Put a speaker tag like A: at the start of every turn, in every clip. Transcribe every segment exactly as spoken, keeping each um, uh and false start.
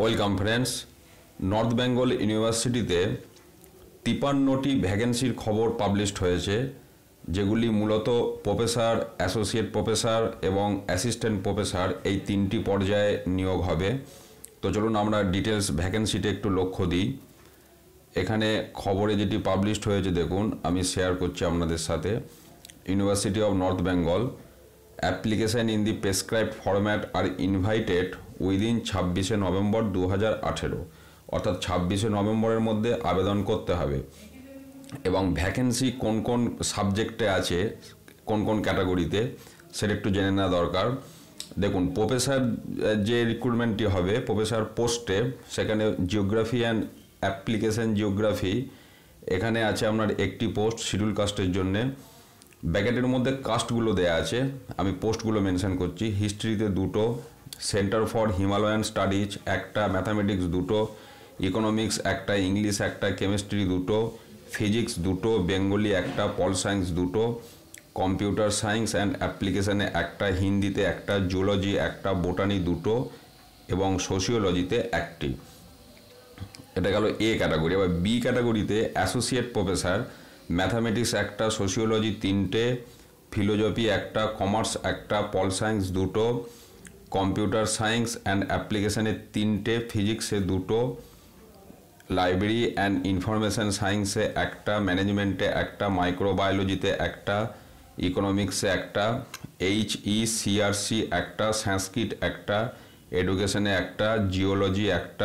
A: Welcome friends. North Bengal ইউনিভার্সিটিতে তিপান্নটি ভ্যাকেন্সির খবর published হয়েছে, যেগুলি মূলত প্রফেসর, অ্যাসোসিয়েট প্রফেসর এবং অ্যাসিস্ট্যান্ট প্রফেসর এই তিনটি পর্যায়ে নিয়োগ হবে। তো চলুন আমরা ডিটেলস ভ্যাকেন্সিটা একটু লক্ষ্য দিই। এখানে খবরে যেটি পাবলিশড হয়েছে দেখুন, আমি শেয়ার করছি আপনাদের সাথে। University of North Bengal, application in the prescribed format আর ইনভাইটেড উইদিন ছাব্বিশে নভেম্বর দু হাজার আঠেরো, অর্থাৎ ছাব্বিশে নভেম্বরের মধ্যে আবেদন করতে হবে। এবং ভ্যাকেন্সি কোন কোন সাবজেক্টে আছে, কোন কোন ক্যাটাগরিতে, সেটা একটু জেনে নেওয়া দরকার। দেখুন, প্রফেসর যে রিক্রুটমেন্টটি হবে প্রফেসর পোস্টে, সেখানে জিওগ্রাফি অ্যান্ড অ্যাপ্লিকেশন জিওগ্রাফি এখানে আছে আপনার একটি পোস্ট শিডিউল কাস্টের জন্যে। ব্যাকেটের মধ্যে কাস্টগুলো দেয়া আছে, আমি পোস্টগুলো মেনশন করছি। হিস্ট্রিতে দুটো, সেন্টার ফর হিমালয়ান স্টাডিজ একটা, ম্যাথামেটিক্স দুটো, ইকোনমিক্স একটা, ইংলিশ একটা, কেমিস্ট্রি দুটো, ফিজিক্স দুটো, বেঙ্গলি একটা, পল সায়েন্স দুটো, কম্পিউটার সায়েন্স অ্যান্ড অ্যাপ্লিকেশানে একটা, হিন্দিতে একটা, জুলজি একটা, বোটানি দুটো এবং সোশিওলজিতে একটি। এটা গেল এ ক্যাটাগরি। এবার বি ক্যাটাগরিতে অ্যাসোসিয়েট প্রফেসর, ম্যাথামেটিক্স একটা, সোশিওলজি তিনটে, ফিলোজফি একটা, কমার্স একটা, পল সায়েন্স দুটো, কম্পিউটার সায়েন্স অ্যান্ড অ্যাপ্লিকেশানে তিনটে, ফিজিক্সে দুটো, লাইব্রেরি অ্যান্ড ইনফরমেশন সায়েন্সে একটা, ম্যানেজমেন্টে একটা, মাইক্রোবায়োলজিতে একটা, ইকোনমিক্সে একটা, এইচ ই সিআরসি একটা, সংস্কৃত একটা, এডুকেশনে একটা, জিওলজি একটা,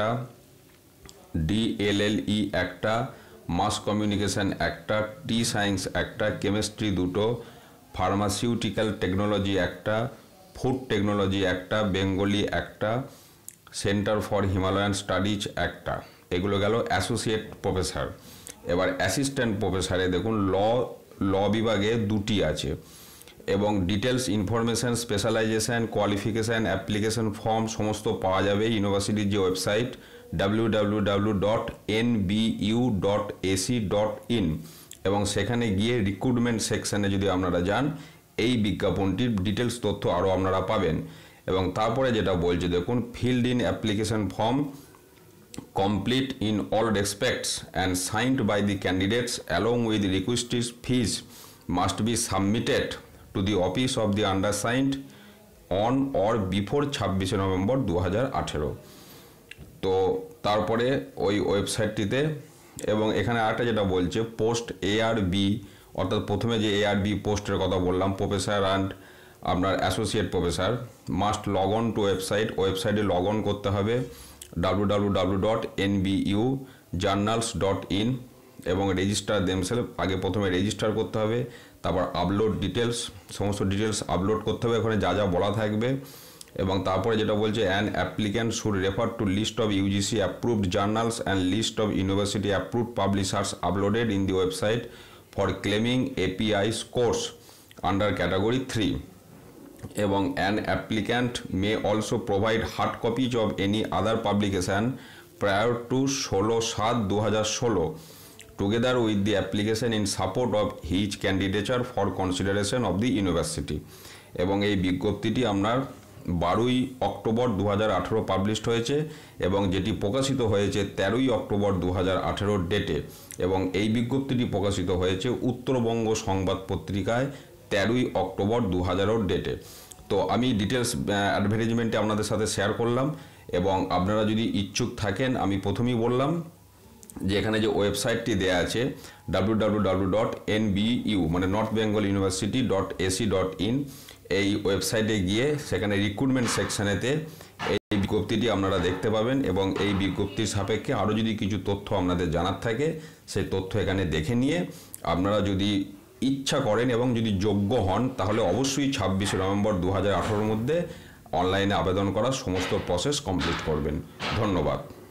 A: ডিএলএলই একটা, মাস কমিউনিকেশন একটা, টি সায়েন্স একটা, কেমিস্ট্রি দুটো, ফার্মাসিউটিক্যাল টেকনোলজি একটা, ফুড টেকনোলজি একটা, বেঙ্গলি একটা, সেন্টার ফর হিমালয়ান স্টাডিজ একটা। এগুলো গেল অ্যাসোসিয়েট প্রফেসর। এবার অ্যাসিস্ট্যান্ট প্রফেসরে দেখুন, ল ল বিভাগে দুটি আছে এবং details information, specialisation, qualification, application form সমস্ত পাওয়া যাবে ইউনিভার্সিটির যে website W W W dot N B U dot A C dot in, এবং সেখানে গিয়ে রিক্রুটমেন্ট সেকশানে যদি আপনারা যান, এই বিজ্ঞাপনটির ডিটেলস তথ্য আরও আপনারা পাবেন। এবং তারপরে যেটা বলছে দেখুন, field in application form complete in all respects and signed by the candidates along with requisite fees must be submitted to the office of the undersigned on or before ছাব্বিশে নভেম্বর দু হাজার আঠেরো। তো তারপরে ওই ওয়েবসাইটটিতে, এবং এখানে আরেকটা যেটা বলছে পোস্ট এ আর বি, অর্থাৎ প্রথমে যে এ আর বি পোস্টের কথা বললাম, প্রফেসর অ্যান্ড আপনার associate professor must log on to website, ওয়েবসাইটে লগ অন করতে হবে W W W dot N B U journals dot in, এবং রেজিস্টার দেমসেলফ, আগে প্রথমে রেজিস্টার করতে হবে, তারপর আপলোড ডিটেলস, সমস্ত ডিটেলস আপলোড করতে হবে, ওখানে যা যা বলা থাকবে। এবং তারপরে যেটা বলছে, an applicant should refer to list of UGC approved journals and list of university approved publishers uploaded in the website for claiming API scores under category three. এবং an applicant may also provide hard copies of any other publication prior to ষোলো সাত দু হাজার ষোলো together with the application in support of his candidature for consideration of the university. এবং এই বিজ্ঞপ্তিটি আপনার বারোই অক্টোবর দু হাজার আঠেরো পাবলিশড হয়েছে এবং যেটি প্রকাশিত হয়েছে তেরোই অক্টোবর দু হাজার আঠেরোর ডেটে, এবং এই বিজ্ঞপ্তিটি প্রকাশিত হয়েছে উত্তরবঙ্গ সংবাদ পত্রিকায় তেরোই অক্টোবর দু হাজারের ডেটে। তো আমি ডিটেলস অ্যাডভার্টাইজমেন্টে আপনাদের সাথে শেয়ার করলাম, এবং আপনারা যদি ইচ্ছুক থাকেন, আমি প্রথমেই বললাম যে এখানে যে ওয়েবসাইটটি দেওয়া আছে W W W dot N B U মানে North Bengal university dot AC dot in, এই ওয়েবসাইটে গিয়ে সেখানে রিক্রুটমেন্ট সেকশানেতে এই বিজ্ঞপ্তিটি আপনারা দেখতে পাবেন, এবং এই বিজ্ঞপ্তির সাপেক্ষে আরও যদি কিছু তথ্য আপনাদের জানার থাকে সেই তথ্য এখানে দেখে নিয়ে আপনারা যদি ইচ্ছা করেন এবং যদি যোগ্য হন, তাহলে অবশ্যই ছাব্বিশে নভেম্বর দু হাজার আঠেরোর মধ্যে অনলাইনে আবেদন করার সমস্ত প্রসেস কমপ্লিট করবেন। ধন্যবাদ।